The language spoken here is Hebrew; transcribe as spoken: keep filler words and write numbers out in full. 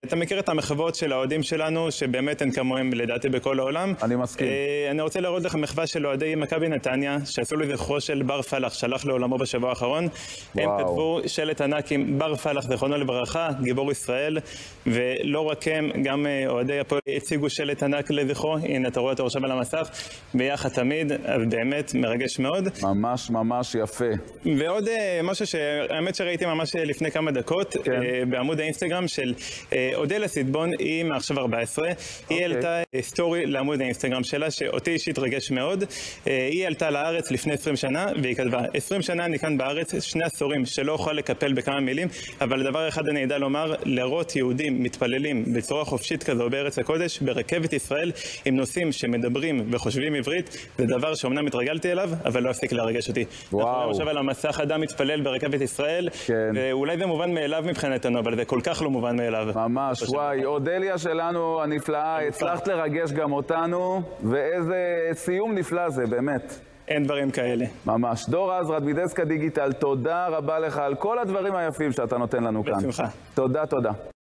אתה מכיר את המחוות של האוהדים שלנו, שבאמת אין כמוהם לדעתי בכל העולם. אני מסכים. אני רוצה להראות לך מחווה של אוהדי מכבי נתניה, שעשו לזכרו של בר פלח, שהלך לעולמו בשבוע האחרון. הם כתבו שלט ענק עם בר פלח, זכרונו לברכה, גיבור ישראל, ולא רק הם, גם אוהדי הפועל הציגו שלט ענק לזכרו. הנה, אתה רואה אותו עכשיו על המסך, ביחד תמיד, אז באמת מרגש מאוד. ממש ממש יפה. ועוד משהו שהאמת שראיתי ממש לפני כמה דקות, כן. בעמוד האינסטגרם של אודליה סיטבון, היא מעכשיו ארבע עשרה, היא העלתה סטורי לעמוד האינסטגרם שלה, שאותי אישית רגש מאוד. היא עלתה לארץ לפני עשרים שנה, והיא כתבה, עשרים שנה אני כאן בארץ, שני עשורים שלא אוכל לקפל בכמה מילים, אבל דבר אחד אני ידע לומר, לראות יהודים מתפללים בצורה חופשית כזו בארץ הקודש, ברכבת ישראל, עם נושאים שמדברים וחושבים עברית, זה דבר שאומנם התרגלתי אליו, אבל לא הפסיק להרגש אותי. אנחנו רואים עכשיו על המסך אדם מתפלל ברכבת ישראל, ואולי זה מובן מאליו מבחינתנו, אבל זה כל כך לא מובן מאליו. ממש, וואי, אודליה שלנו הנפלאה, הצלחת לרגש גם אותנו, ואיזה סיום נפלא זה, באמת. אין דברים כאלה. ממש. דור עזרד, וידסקה דיגיטל, תודה רבה לך על כל הדברים היפים שאתה נותן לנו כאן. בשמחה. תודה, תודה.